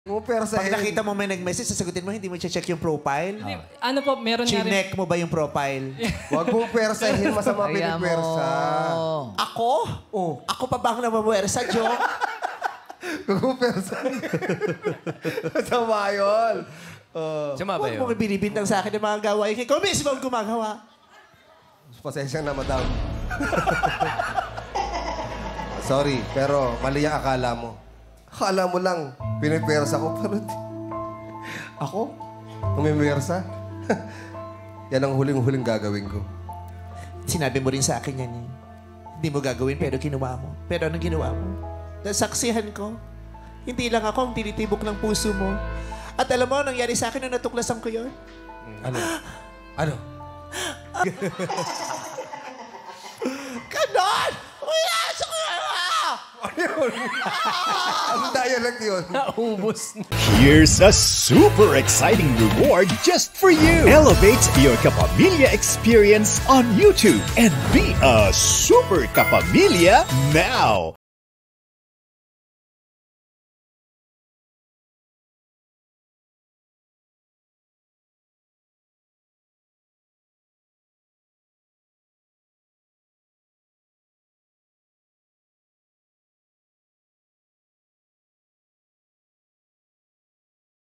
Pag nakita mo may nag-message, sasagutin mo, hindi mo check yung profile? Ano po, meron nga rin. Chinek mo ba yung profile? Huwag mong persahin, masama pinipwersa. Ako? Ako pa ba ang namamwersa, Jo? Huwag mong persahin. Masama yun. Sama ba Huwag yun? mong binibintang sa akin ng mga gawain. Ikaw mismo ang gumagawa. Pasensya na, madam. Sorry, pero mali ang akala mo. Akala mo lang, pinipwersa ko. Pero ako? Umimwersa? Yan ang huling-huling gagawin ko. Sinabi mo rin sa akin yan eh. Hindi mo gagawin pero ginawa mo. Pero anong ginawa mo? Nasaksihan ko. Hindi lang ako ang tinitibok ng puso mo. At alam mo, nangyari sa akin na natuklasan ko yun? Ano? Ano? Ganon! Wala! Ang dialect yun. Naubos na. Here's a super exciting reward just for you. Elevate your Kapamilya experience on YouTube and be a super Kapamilya now.